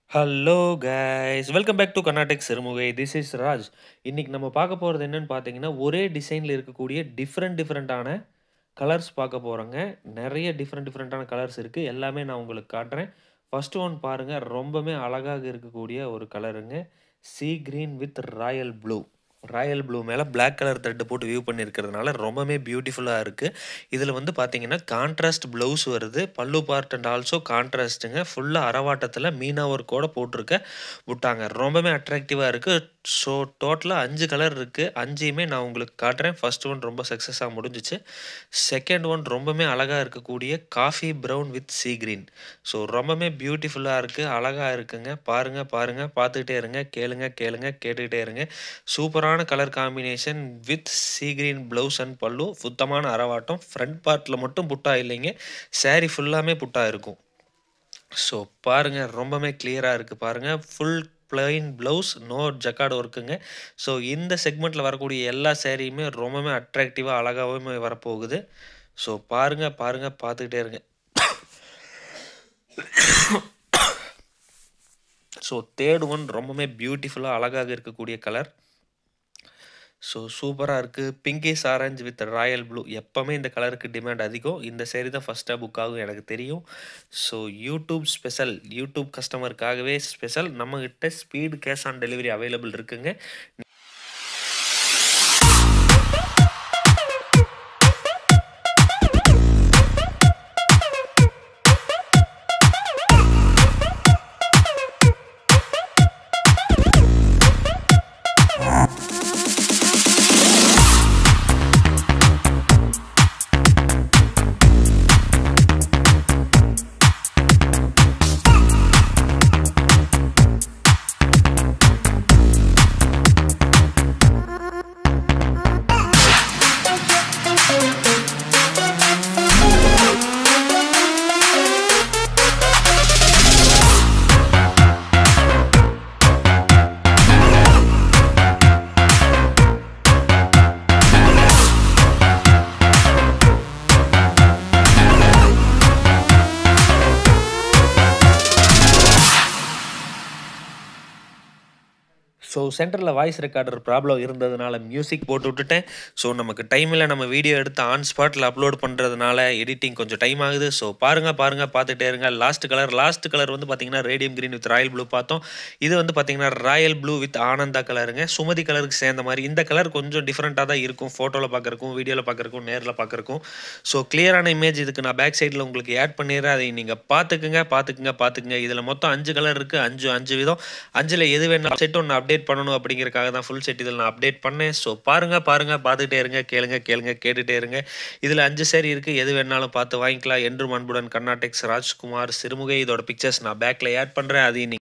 Hello guys welcome back to Carnatic Sirumugai. This is Raj. இன்னைக்கு நம்ம பார்க்க போகிறது என்னன்னு பார்த்தீங்கன்னா, ஒரே டிசைனில் இருக்கக்கூடிய டிஃப்ரெண்ட்டான கலர்ஸ் பார்க்க போகிறோங்க. நிறைய டிஃப்ரெண்ட்டான கலர்ஸ் இருக்குது. எல்லாமே நான் உங்களுக்கு காட்டுறேன். ஃபர்ஸ்ட் ஒன் பாருங்கள், ரொம்பவே அழகாக இருக்கக்கூடிய ஒரு கலருங்க. Sea green with royal blue. Royal blue மேலே பிளாக் கலர் த்ரெட்டு போட்டு வியூ பண்ணியிருக்கிறதுனால ரொம்பவே பியூட்டிஃபுல்லாக இருக்குது. இதில் வந்து பார்த்தீங்கன்னா கான்ட்ராஸ்ட் ப்ளவுஸ் வருது. பல்லு பார்ட் அண்ட் ஆல்சோ கான்ட்ராஸ்ட்டுங்க. ஃபுல்லாக அரவாட்டத்தில் மீனா ஒர்க்கோட போட்டிருக்க விட்டாங்க. ரொம்பவே அட்ராக்டிவாக இருக்குது. ஸோ டோட்டலாக 5 கலர் இருக்குது. 5யுமே நான் உங்களுக்கு காட்டுறேன். ஃபர்ஸ்ட் ஒன் ரொம்ப சக்ஸஸாக முடிஞ்சிச்சு. செகண்ட் ஒன் ரொம்பவே அழகாக இருக்கக்கூடிய coffee brown with sea green. So ரொம்பவே பியூட்டிஃபுல்லாக இருக்குது, அழகாக இருக்குங்க. பாருங்கள் பார்த்துக்கிட்டே இருங்க, கேட்டுக்கிட்டே இருங்க. சூப்பரான colour combination with sea green blouse and பல்லு. சுத்தமான அரவாட்டம். ஃப்ரண்ட் பார்ட்டில் மட்டும் புட்டா இல்லைங்க, சாரீ ஃபுல்லாமே புட்டா இருக்கும். ஸோ பாருங்கள், ரொம்பவே கிளியராக இருக்குது பாருங்கள். Full plain blouse, no jacquard ஒர்க்குங்க. ஸோ இந்த செக்மெண்ட்டில் வரக்கூடிய எல்லா சேரீயுமே ரொம்பவே அட்ராக்டிவாக அழகாகவே வரப்போகுது. ஸோ பாருங்கள் பார்த்துக்கிட்டே இருங்க. ஸோ தேர்ட் ஒன் ரொம்பவே பியூட்டிஃபுல்லாக அழகாக இருக்கக்கூடிய கலர். ஸோ சூப்பராக இருக்குது. Pinkish orange with royal blue. எப்போவுமே இந்த கலருக்கு டிமாண்ட் அதிகம். இந்த சேரீ தான் ஃபஸ்ட்டாக புக் ஆகும் எனக்கு தெரியும். ஸோ யூடியூப் ஸ்பெஷல், யூடியூப் கஸ்டமருக்காகவே ஸ்பெஷல். நம்மக்கிட்ட speed cash on delivery available இருக்குங்க. ஸோ சென்டரில் வாய்ஸ் ரெக்கார்டர் ப்ராப்ளம் இருந்ததுனால மியூசிக் போட்டு விட்டுட்டேன். ஸோ நமக்கு டைம் இல்லை, நம்ம வீடியோ எடுத்து ஆன் ஸ்பாட்டில் அப்லோட் பண்ணுறதுனால எடிட்டிங் கொஞ்சம் டைம் ஆகுது. ஸோ பாருங்கள் பார்த்துட்டே இருங்க. லாஸ்ட் கலர் வந்து பார்த்தீங்கன்னா radium green with royal blue பார்த்தோம். இது வந்து பார்த்தீங்கன்னா ராயல் ப்ளூ வித் ஆனந்தா கலருங்க. சுமதி கலருக்கு சேர்ந்த மாதிரி. இந்த கலர் கொஞ்சம் டிஃப்ரெண்ட்டாக தான் இருக்கும், ஃபோட்டோவில் பார்க்குறக்கும், வீடியோவில் பார்க்குறக்கும், நேரில் பார்க்குறக்கும். ஸோ கிளியரான இமேஜ் இதுக்கு நான் பேக் சைடில் உங்களுக்கு ஆட் பண்ணிடுறேன். அதை நீங்கள் பார்த்துக்குங்க. இதில் மொத்தம் 5 கலர் இருக்குது. 5 விதம். 5ல் எது வேணும் செட் ஒன்று அப்டேட் பண்ணணும் அப்படிங்கிறக்காக தான் ஃபுல் செட் இதில் நான் அப்டேட் பண்ணேன். ஸோ பாருங்கள் பார்த்துக்கிட்டே இருங்க, கேட்டுகிட்டே இருங்க. இதில் 5 சேரீ இருக்குது. எது வேணாலும் பார்த்து வாங்கிக்கலாம். என்றும் அன்புடன் கர்நாடிக்ஸ் ராஜ்குமார் சிறுமுகை. இதோட பிக்சர்ஸ் நான் பேக்கில் ஆட் பண்ணுறேன். அதையும்